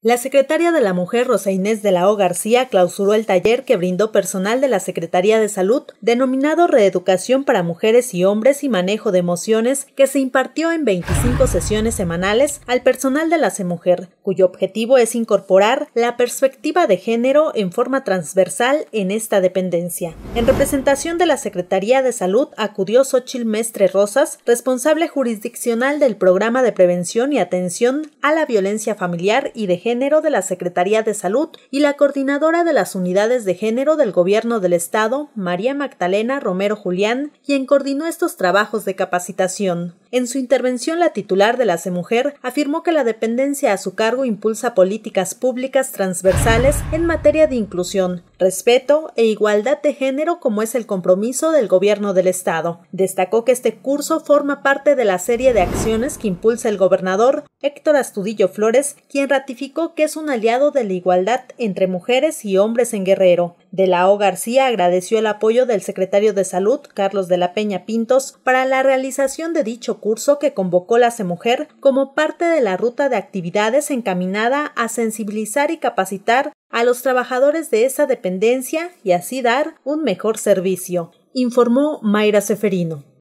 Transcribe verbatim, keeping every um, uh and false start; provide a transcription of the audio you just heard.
La secretaria de la Mujer, Rosa Inés de la O García, clausuró el taller que brindó personal de la Secretaría de Salud, denominado Reeducación para Mujeres y Hombres y Manejo de Emociones, que se impartió en veinticinco sesiones semanales al personal de la CEMUJER, cuyo objetivo es incorporar la perspectiva de género en forma transversal en esta dependencia. En representación de la Secretaría de Salud acudió Xóchitl Mestre Rosas, responsable jurisdiccional del Programa de Prevención y Atención a la Violencia Familiar y de Género de la Secretaría de Salud, y la coordinadora de las unidades de género del Gobierno del Estado, María Magdalena Romero Julián, quien coordinó estos trabajos de capacitación. En su intervención, la titular de la CEMUJER afirmó que la dependencia a su cargo impulsa políticas públicas transversales en materia de inclusión, respeto e igualdad de género, como es el compromiso del Gobierno del Estado. Destacó que este curso forma parte de la serie de acciones que impulsa el gobernador Héctor Astudillo Flores, quien ratificó que es un aliado de la igualdad entre mujeres y hombres en Guerrero. De la O García agradeció el apoyo del secretario de Salud, Carlos de la Peña Pintos, para la realización de dicho curso que convocó la CEMUJER como parte de la ruta de actividades encaminada a sensibilizar y capacitar a los trabajadores de esa dependencia y así dar un mejor servicio, informó Mayra Seferino.